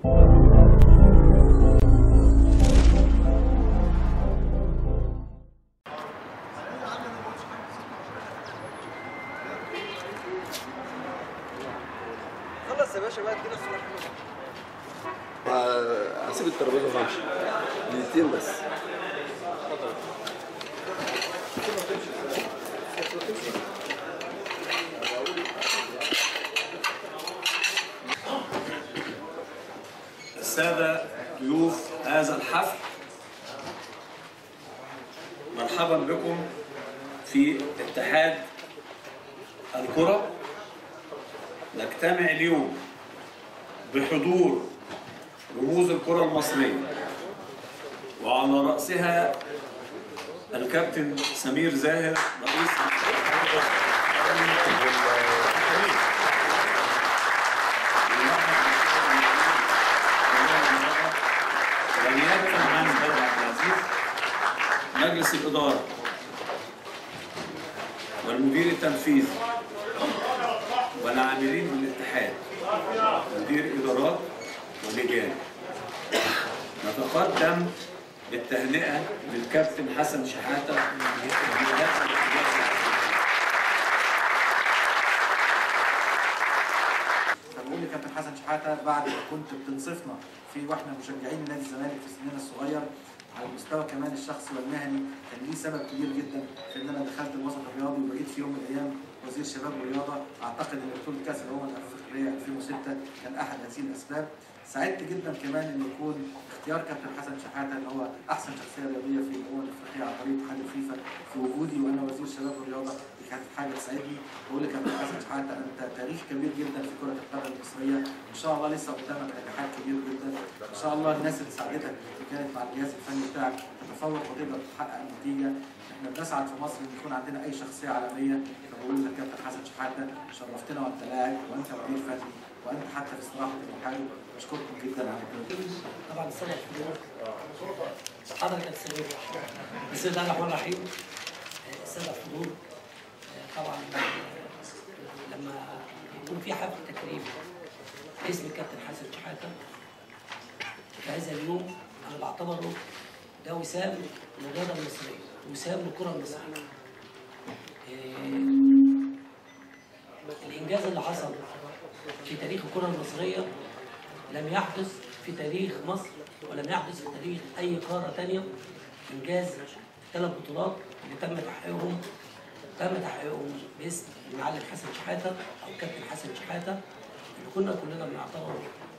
خلص يا باشا بقى ادينا الصلاح. هسيب الترابيزه وامشي دقيقتين بس. السادة ضيوف هذا الحفل، مرحبا بكم في اتحاد الكرة. نجتمع اليوم بحضور رموز الكرة المصرية، وعلى رأسها الكابتن سمير زاهر رئيس ونيابة عن بدر عبد العزيز مجلس الإدارة والمدير التنفيذي والعاملين بالاتحاد، مدير إدارات ولجان. نتقدم بالتهنئة للكابتن حسن شحاتة. فبقول لكابتن حسن شحاتة، بعد ما كنت بتنصفنا واحنا مشجعين نادي الزمالك في سننا الصغير، على المستوى كمان الشخصي والمهني كان ليه سبب كبير جدا في ان انا دخلت الوسط الرياضي وبقيت في يوم من الايام وزير شباب والرياضه. اعتقد ان بطوله كاس الامم الافريقيه 2006 كان احد هذه الاسباب. سعدت جدا كمان ان يكون اختيار كابتن حسن شحاتة اللي هو احسن شخصيه رياضيه في الامم الافريقيه عن طريق اتحاد الفيفا في وجودي وانا وزير شباب والرياضه. دي كانت حاجه تسعدني. بقول لكابتن حسن شحاتة انت تاريخ كبير جدا في كره القدم المصريه، ان شاء الله لسه قدامك نجاحات كبير جدا. ان شاء الله الناس اللي ساعدتك اللي كانت مع الجهاز الفني بتاعك تتفوق وتقدر تحقق النتيجه. احنا بنسعد في مصر ان يكون عندنا اي شخصيه عالميه. فبقول لك كابتن حسن شحاتة شرفتنا وانت لاعب وانت مدير فني وانت حتى في استراحه المحارب. بشكركم جدا على كده. طبعا السنه حضرتك السبب. بسم الله الرحمن الرحيم. الساده الحضور، طبعا لما يكون في حفل تكريم باسم الكابتن حسن شحاتة في هذا اليوم، انا بعتبره ده وسام للرياضه المصريه، وسام للكره المصريه. الانجاز اللي حصل في تاريخ الكره المصريه لم يحدث في تاريخ مصر ولم يحدث في تاريخ اي قاره ثانيه. انجاز 3 بطولات اللي تم تحقيقهم باسم المعلم حسن شحاتة او كابتن حسن شحاتة، اللي كنا كلنا بنعتبره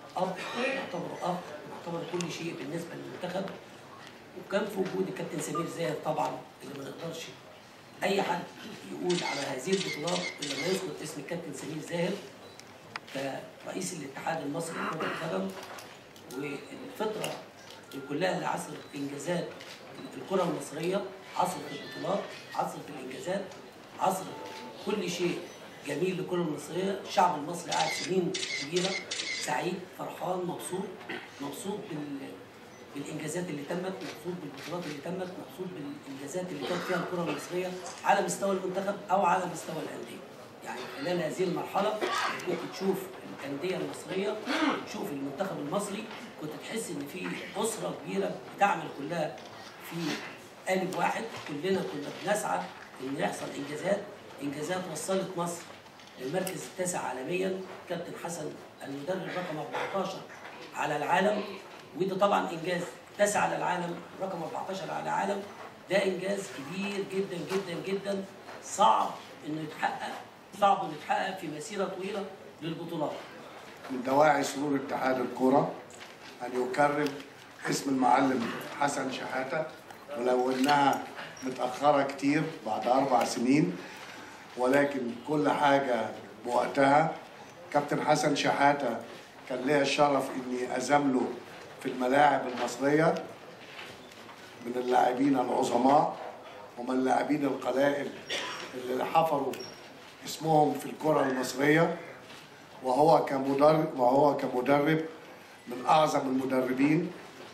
بنعتبره كل شيء بالنسبه للمنتخب. وكان في وجود الكابتن سمير زاهر طبعا، اللي ما نقدرش اي حد يقول على هذه البطولات الا ما يذكر اسم الكابتن سمير زاهر كرئيس الاتحاد المصري لكرة القدم. والفترة كلها اللي عصرت انجازات الكرة المصرية، عصرت البطولات، عصرت الانجازات، عصرت كل شيء جميل للكرة المصرية. الشعب المصري قاعد سنين كبيرة سعيد فرحان مبسوط بالانجازات اللي تمت، مبسوط بالبطولات اللي تمت، مبسوط بالانجازات اللي كانت فيها الكرة المصرية على مستوى المنتخب او على مستوى الاندية. يعني خلال هذه المرحلة كنت تشوف الأندية المصرية، تشوف المنتخب المصري، كنت تحس إن في أسرة كبيرة بتعمل كلها في قالب واحد. كلنا كنا بنسعى إن يحصل إنجازات وصلت مصر للمركز التاسع عالميا. كابتن حسن المدرب رقم 14 على العالم، وده طبعا إنجاز 9 على العالم، رقم 14 على العالم. ده إنجاز كبير جدا جدا جدا، صعب إنه يتحقق في مسيرة طويلة للبطولات. من دواعي سرور اتحاد الكرة أن يكرم اسم المعلم حسن شحاتة، ولو إنها متأخرة كتير بعد 4 سنين، ولكن كل حاجة بوقتها. كابتن حسن شحاتة كان ليا الشرف إني أزامله في الملاعب المصرية، من اللاعبين العظماء ومن اللاعبين القلائل اللي حفروا اسمهم في الكرة المصرية. وهو كمدرب من أعظم المدربين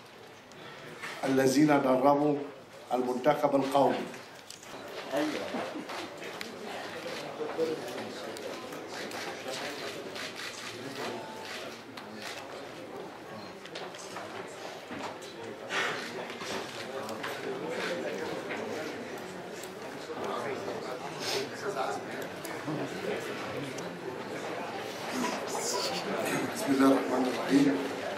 الذين دربوا المنتخب القومي. الرحيم.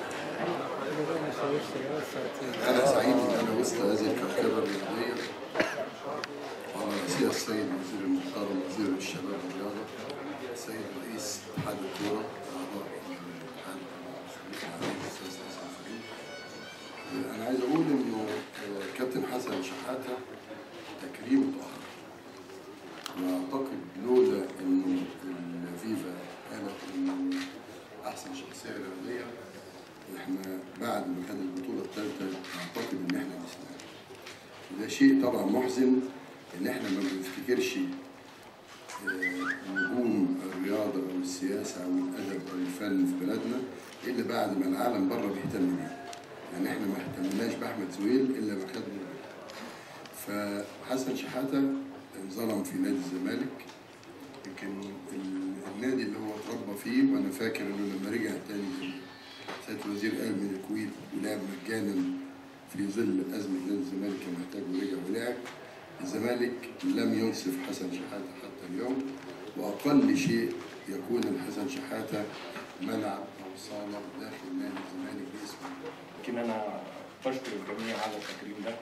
أنا سعيد إن أنا وسط هذه الكوكبة الرياضية وعلى رأسها السيد وزير المحترم وزير الشباب والرياضة، السيد رئيس اتحاد الكورة وأعضاء الاتحاد الأستاذ حسن فريد. أنا عايز أقول إنه كابتن حسن شحاتة تكريم متأخر، وأعتقد لولا إنه الفيفا قالت إنه أحسن شخصية رياضية، إحنا بعد ما خد البطولة الثالثة أعتقد إن إحنا نستاهل. وده شيء طبعا محزن إن إحنا ما بنفتكرش نجوم الرياضة أو السياسة أو الأدب أو الفن في بلدنا إلا بعد ما العالم بره بيهتم بيه. يعني إحنا ما اهتمناش بأحمد زويل إلا ما خدنا. فحسن شحاتة انظلم في نادي الزمالك، يمكن النادي اللي هو اتربى فيه، وأنا فاكر إنه لما رجع تاني سيد الوزير قال من الكويت ولعب مجانا في ظل أزمة نادي الزمالك كان محتاج ورجع ولعب. الزمالك لم ينصف حسن شحاتة حتى اليوم، وأقل شيء يكون الحسن شحاتة ملعب أو صالة داخل نادي الزمالك باسمه. يمكن أنا بشكر الجميع على التكريم ده،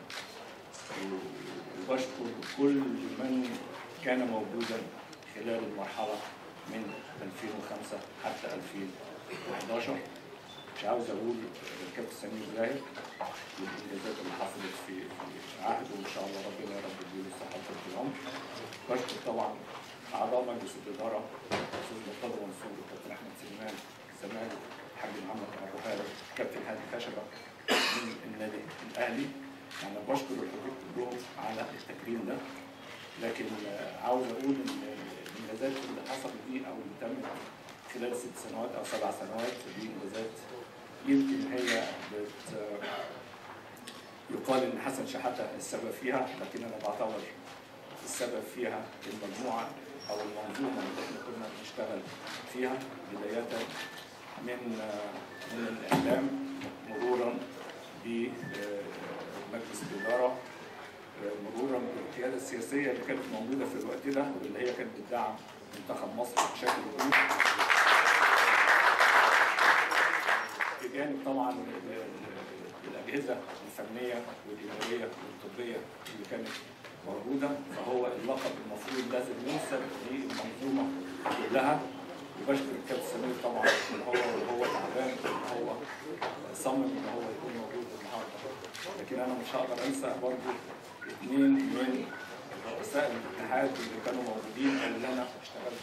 وبشكر كل من كان موجودا خلال المرحلة من 2005 حتى 2011. مش عاوز أقول الكابتن سمير زاهر والإنجازات اللي حصلت في عهده، وإن شاء الله ربنا يا رب يديله الصحة وطول العمر. بشكر طبعا أعضاء مجلس الإدارة، الأستاذ مرتضى منصور، الكابتن أحمد سليمان الزمالك، الحاج محمد أبو هارب، الكابتن هادي خشبة من النادي الأهلي. يعني بشكر الحضور كلهم على التكريم ده، لكن عاوز أقول إن الإنجازات اللي حصلت دي أو اللي تمت خلال 6 سنوات أو 7 سنوات دي إنجازات يمكن هي يقال إن حسن شحاتة السبب فيها، لكن أنا بعتبر السبب فيها المجموعة أو المنظومة اللي إحنا كنا بنشتغل فيها، بداية من الإعلام مرورا بمجلس الإدارة، مرورا بالقيادة السياسية اللي كانت موجودة في الوقت ده واللي هي كانت بتدعم منتخب مصر بشكل كبير، بجانب طبعا الأجهزة الفنية والإدارية والطبية اللي كانت موجودة. فهو اللقب المفروض لازم ينسب للمنظومة كلها. وبشكر الكابتن سمير طبعا وهو تعبان وهو صمم ان هو يكون موجود النهارده. لكن انا مش هقدر انسى برضه 2 من رؤساء الاتحاد اللي كانوا موجودين او اللي انا اشتغلت